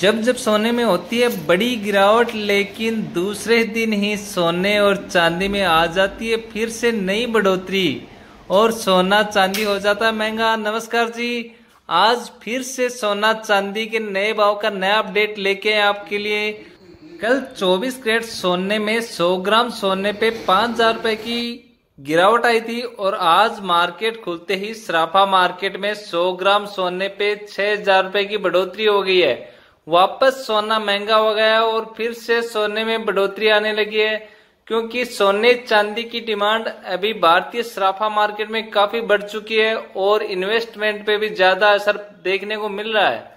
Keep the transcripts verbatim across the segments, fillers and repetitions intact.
जब जब सोने में होती है बड़ी गिरावट, लेकिन दूसरे दिन ही सोने और चांदी में आ जाती है फिर से नई बढ़ोतरी और सोना चांदी हो जाता है महंगा। नमस्कार जी, आज फिर से सोना चांदी के नए भाव का नया अपडेट लेके आए आपके लिए। कल चौबीस कैरेट सोने में सौ ग्राम सोने पे पांच हजार रुपए की गिरावट आई थी और आज मार्केट खुलते ही सराफा मार्केट में सौ ग्राम सोने पे छह हजार रुपए की बढ़ोतरी हो गई है। वापस सोना महंगा हो गया है और फिर से सोने में बढ़ोतरी आने लगी है, क्योंकि सोने चांदी की डिमांड अभी भारतीय सराफा मार्केट में काफी बढ़ चुकी है और इन्वेस्टमेंट पे भी ज्यादा असर देखने को मिल रहा है।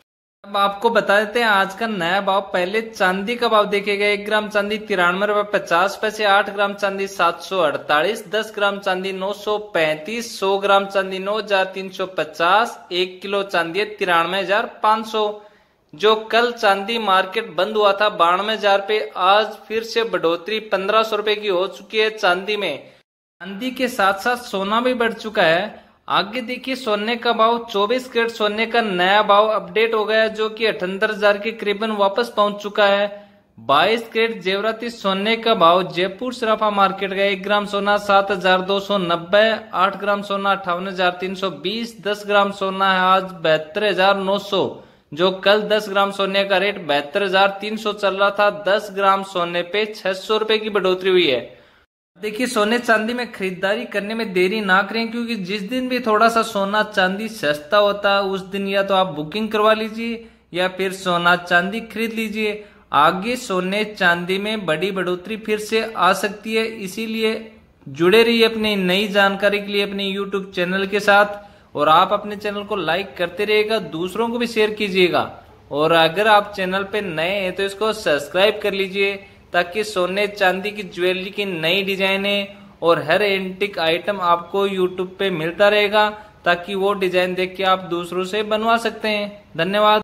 अब आपको बता देते हैं आज का नया भाव। पहले चांदी का भाव देखेगा, एक ग्राम चांदी तिरानवे रुपए पचास पैसे, आठ ग्राम चांदी सात सौ अड़तालीस, दस ग्राम चांदी नौ सौ पैंतीस, सौ ग्राम चांदी नौ हजार तीन सौ पचास, एक किलो चांदी है तिरानवे हजार पांच सौ। जो कल चांदी मार्केट बंद हुआ था बानवे हजार पे, आज फिर से बढ़ोतरी पंद्रह सौ रुपए की हो चुकी है चांदी में। चांदी के साथ साथ सोना भी बढ़ चुका है। आगे देखिए सोने का भाव, चौबीस कैरेट सोने का नया भाव अपडेट हो गया है, जो कि अठहत्तर हजार के करीबन वापस पहुंच चुका है। बाईस कैरेट जेवराती सोने का भाव जयपुर सराफा मार्केट का एक ग्राम सोना सात हजार दो सौ नब्बे, आठ ग्राम सोना अट्ठावन हजार तीन सौ बीस, दस ग्राम सोना है आज बहत्तर हजार नौ सौ। जो कल दस ग्राम सोने का रेट बहत्तर हजार तीन सौ चल रहा था, दस ग्राम सोने पे छह सौ रुपए की बढ़ोतरी हुई है। देखिए सोने चांदी में खरीदारी करने में देरी ना करें, क्योंकि जिस दिन भी थोड़ा सा सोना चांदी सस्ता होता है उस दिन या तो आप बुकिंग करवा लीजिए या फिर सोना चांदी खरीद लीजिए। आगे सोने चांदी में बड़ी बढ़ोतरी फिर से आ सकती है, इसीलिए जुड़े रहिए अपनी नई जानकारी के लिए अपने यूट्यूब चैनल के साथ। और आप अपने चैनल को लाइक करते रहिएगा, दूसरों को भी शेयर कीजिएगा। और अगर आप चैनल पे नए हैं तो इसको सब्सक्राइब कर लीजिए, ताकि सोने चांदी की ज्वेलरी की नई डिजाइनें और हर एंटिक आइटम आपको यूट्यूब पे मिलता रहेगा, ताकि वो डिजाइन देख के आप दूसरों से बनवा सकते हैं। धन्यवाद।